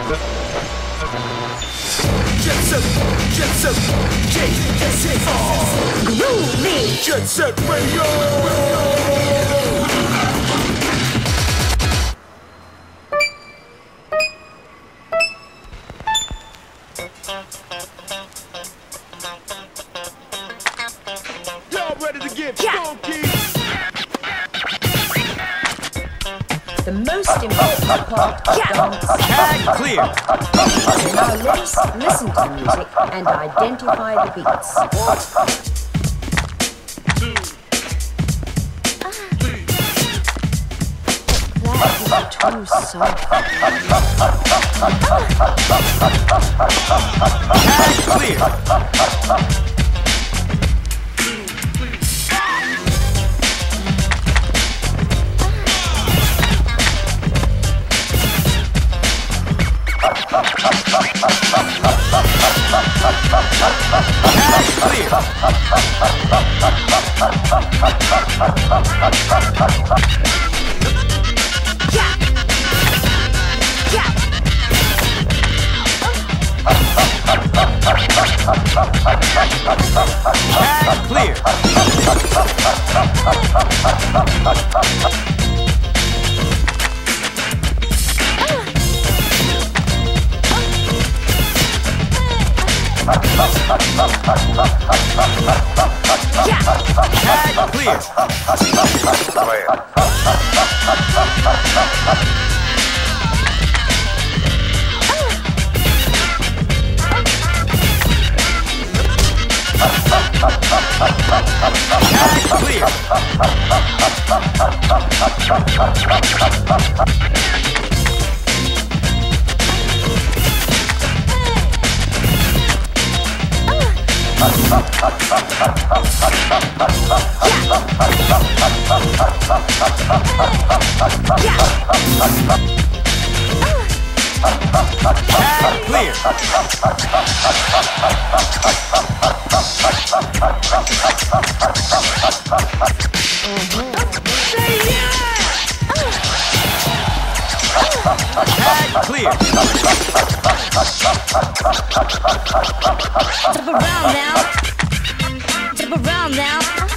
Jet set, groovy. Jet set radio. Y'all ready to get funky? The most important part of dance. Tag clear. Now let us listen to the music and identify the beats. 1, 2, 3. That is too soft. Tag clear. Clear. Jump around now.